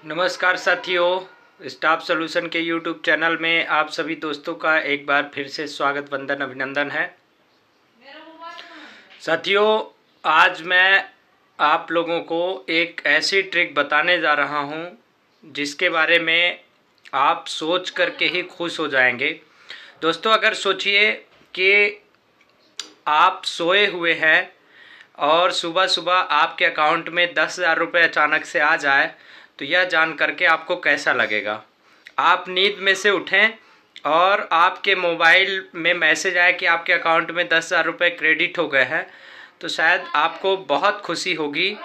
नमस्कार साथियों, staff solution के यूट्यूब चैनल में आप सभी दोस्तों का एक बार फिर से स्वागत, वंदन, अभिनंदन है। साथियों, आज मैं आप लोगों को एक ऐसी ट्रिक बताने जा रहा हूं जिसके बारे में आप सोच करके ही खुश हो जाएंगे। दोस्तों, अगर सोचिए कि आप सोए हुए हैं और सुबह सुबह आपके अकाउंट में 10,000 रुपये अचानक से आ जाए तो यह जान करके आपको कैसा लगेगा। आप नींद में से उठें और आपके मोबाइल में मैसेज आए कि आपके अकाउंट में 10,000 रुपये क्रेडिट हो गए हैं तो शायद आपको बहुत खुशी होगी।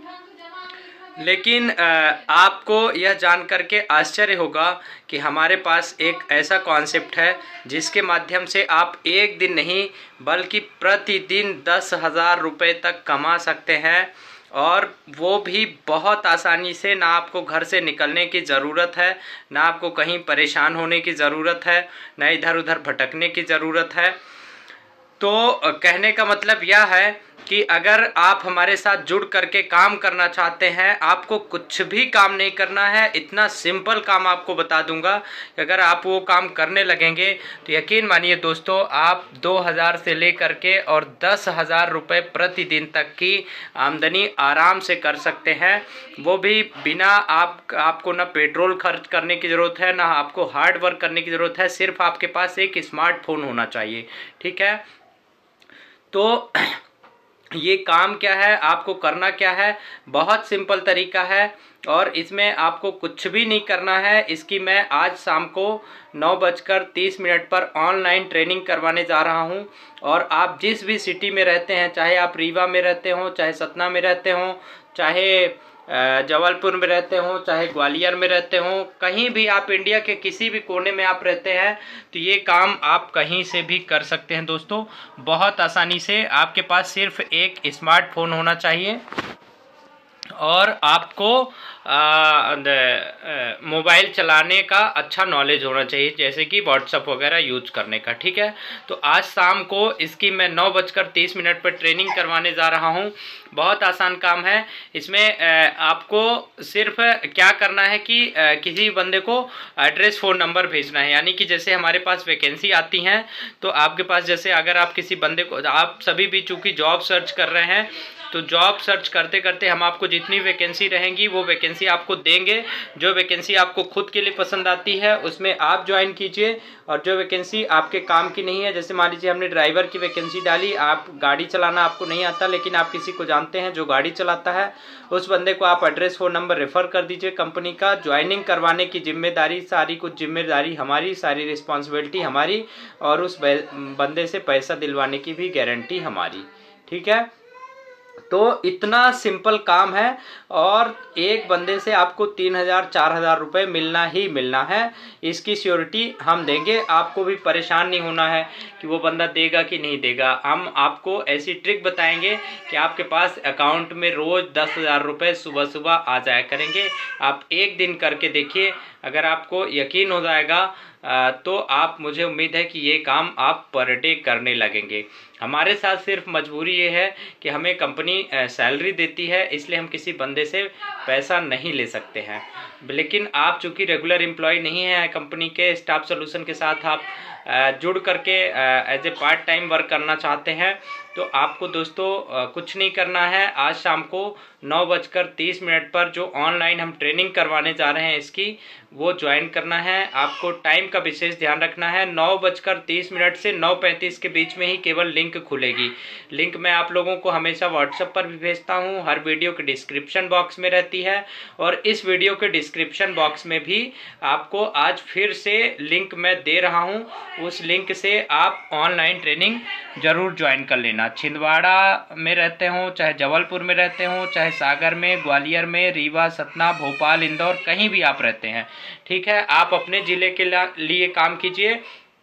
लेकिन आपको यह जान करके आश्चर्य होगा कि हमारे पास एक ऐसा कॉन्सेप्ट है जिसके माध्यम से आप एक दिन नहीं बल्कि प्रतिदिन 10,000 रुपये तक कमा सकते हैं, और वो भी बहुत आसानी से। ना आपको घर से निकलने की ज़रूरत है, ना आपको कहीं परेशान होने की ज़रूरत है, ना इधर उधर भटकने की ज़रूरत है। तो कहने का मतलब यह है कि अगर आप हमारे साथ जुड़ करके काम करना चाहते हैं, आपको कुछ भी काम नहीं करना है। इतना सिंपल काम आपको बता दूंगा कि अगर आप वो काम करने लगेंगे तो यकीन मानिए दोस्तों, आप 2,000 से लेकर के और 10,000 रुपये प्रतिदिन तक की आमदनी आराम से कर सकते हैं। वो भी बिना आपको ना पेट्रोल खर्च करने की ज़रूरत है, ना आपको हार्ड वर्क करने की ज़रूरत है। सिर्फ आपके पास एक स्मार्टफोन होना चाहिए। ठीक है, तो ये काम क्या है, आपको करना क्या है, बहुत सिंपल तरीका है और इसमें आपको कुछ भी नहीं करना है। इसकी मैं आज शाम को 9:30 पर ऑनलाइन ट्रेनिंग करवाने जा रहा हूं। और आप जिस भी सिटी में रहते हैं, चाहे आप रीवा में रहते हो, चाहे सतना में रहते हो, चाहे जबलपुर में रहते हो, चाहे ग्वालियर में रहते हो, कहीं भी आप इंडिया के किसी भी कोने में आप रहते हैं तो ये काम आप कहीं से भी कर सकते हैं दोस्तों, बहुत आसानी से। आपके पास सिर्फ एक स्मार्टफोन होना चाहिए और आपको मोबाइल चलाने का अच्छा नॉलेज होना चाहिए, जैसे कि व्हाट्सअप वगैरह यूज करने का। ठीक है, तो आज शाम को इसकी मैं 9:30 पर ट्रेनिंग करवाने जा रहा हूं। बहुत आसान काम है। इसमें आपको सिर्फ क्या करना है कि किसी बंदे को एड्रेस, फ़ोन नंबर भेजना है। यानी कि जैसे हमारे पास वैकेंसी आती हैं तो आपके पास, जैसे अगर आप किसी बंदे को, आप सभी भी चूँकि जॉब सर्च कर रहे हैं, तो जॉब सर्च करते करते हम आपको जितनी वैकेंसी रहेंगी वो वैकेंसी आपको देंगे। जो वैकेंसी आपको खुद के लिए पसंद आती है उसमें आप ज्वाइन कीजिए, और जो वैकेंसी आपके काम की नहीं है, जैसे मान लीजिए हमने ड्राइवर की वैकेंसी डाली, आप गाड़ी चलाना आपको नहीं आता लेकिन आप किसी को जानते हैं जो गाड़ी चलाता है, उस बंदे को आप एड्रेस, फ़ोन नंबर रेफ़र कर दीजिए कंपनी का। ज्वाइनिंग करवाने की जिम्मेदारी, सारी कुछ जिम्मेदारी हमारी, सारी रिस्पॉन्सिबिलिटी हमारी, और उस बंदे से पैसा दिलवाने की भी गारंटी हमारी। ठीक है, तो इतना सिंपल काम है और एक बंदे से आपको 3,000-4,000 रुपये मिलना ही मिलना है। इसकी श्योरिटी हम देंगे। आपको भी परेशान नहीं होना है कि वो बंदा देगा कि नहीं देगा। हम आपको ऐसी ट्रिक बताएंगे कि आपके पास अकाउंट में रोज़ 10,000 रुपये सुबह सुबह आ जाया करेंगे। आप एक दिन करके देखिए, अगर आपको यकीन हो जाएगा तो आप, मुझे उम्मीद है कि ये काम आप पर डे करने लगेंगे। हमारे साथ सिर्फ मजबूरी ये है कि हमें कंपनी सैलरी देती है, इसलिए हम किसी बंदे से पैसा नहीं ले सकते हैं। लेकिन आप चूँकि रेगुलर एम्प्लॉय नहीं हैं कंपनी के, स्टाफ सॉल्यूशन के साथ आप जुड़ करके as a part time work करना चाहते हैं, तो आपको दोस्तों कुछ नहीं करना है। आज शाम को 9:30 पर जो ऑनलाइन हम ट्रेनिंग करवाने जा रहे हैं इसकी, वो ज्वाइन करना है। आपको टाइम का विशेष ध्यान रखना है। 9:30 से 9:35 के बीच में ही केवल लिंक खुलेगी। लिंक मैं आप लोगों को हमेशा व्हाट्सएप पर भी भेजता हूँ, हर वीडियो के डिस्क्रिप्शन बॉक्स में रहती है, और इस वीडियो के डिस्क्रिप्शन बॉक्स में भी आपको आज फिर से लिंक मैं दे रहा हूँ। उस लिंक से आप ऑनलाइन ट्रेनिंग जरूर ज्वाइन कर लेना। छिंदवाड़ा में रहते हो, चाहे जबलपुर में रहते हो, चाहे सागर में, ग्वालियर में, रीवा, सतना, भोपाल, इंदौर, कहीं भी आप रहते हैं, ठीक है, आप अपने ज़िले के लिए काम कीजिए।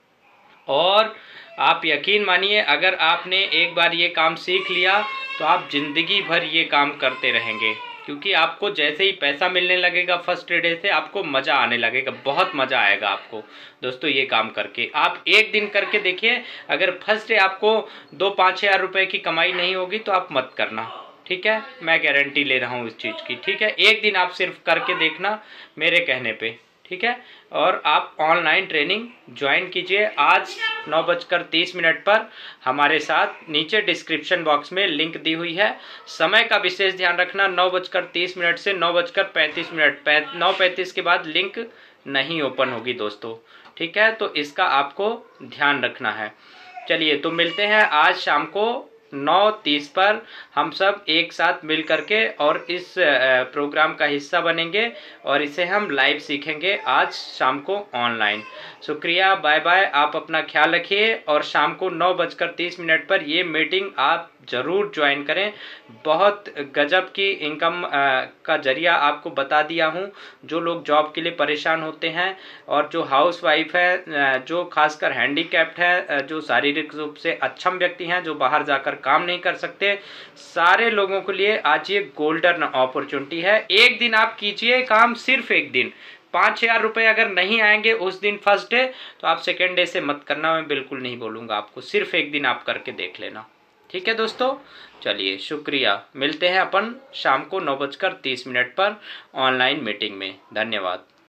और आप यकीन मानिए, अगर आपने एक बार ये काम सीख लिया तो आप ज़िंदगी भर ये काम करते रहेंगे, क्योंकि आपको जैसे ही पैसा मिलने लगेगा फर्स्ट डे से आपको मज़ा आने लगेगा, बहुत मज़ा आएगा आपको दोस्तों ये काम करके। आप एक दिन करके देखिए, अगर फर्स्ट डे आपको 2-5 हज़ार रुपये की कमाई नहीं होगी तो आप मत करना। ठीक है, मैं गारंटी ले रहा हूँ इस चीज़ की। ठीक है, एक दिन आप सिर्फ करके देखना मेरे कहने पे। ठीक है, और आप ऑनलाइन ट्रेनिंग ज्वाइन कीजिए आज 9:30 पर हमारे साथ। नीचे डिस्क्रिप्शन बॉक्स में लिंक दी हुई है। समय का विशेष ध्यान रखना, 9:30 से 9:35। 9:35 के बाद लिंक नहीं ओपन होगी दोस्तों। ठीक है, तो इसका आपको ध्यान रखना है। चलिए, तो मिलते हैं आज शाम को 9:30 पर हम सब एक साथ मिल करके और इस प्रोग्राम का हिस्सा बनेंगे और इसे हम लाइव सीखेंगे आज शाम को ऑनलाइन। शुक्रिया, बाय बाय। आप अपना ख्याल रखिए और शाम को 9:30 पर ये मीटिंग आप ज़रूर ज्वाइन करें। बहुत गजब की इनकम का जरिया आपको बता दिया हूँ। जो लोग जॉब के लिए परेशान होते हैं और जो हाउस वाइफ है, जो खासकर हैंडीकैप्ड है, जो शारीरिक रूप से अक्षम व्यक्ति हैं, जो बाहर जाकर काम नहीं कर सकते, सारे लोगों के लिए आज ये गोल्डन अपॉर्चुनिटी है। एक दिन आप कीजिए काम, सिर्फ एक दिन। 5,000 रुपये अगर नहीं आएंगे उस दिन फर्स्ट डे, तो आप सेकेंड डे से मत करना, मैं बिल्कुल नहीं बोलूँगा आपको। सिर्फ एक दिन आप करके देख लेना। ठीक है दोस्तों, चलिए शुक्रिया। मिलते हैं अपन शाम को 9:30 पर ऑनलाइन मीटिंग में। धन्यवाद।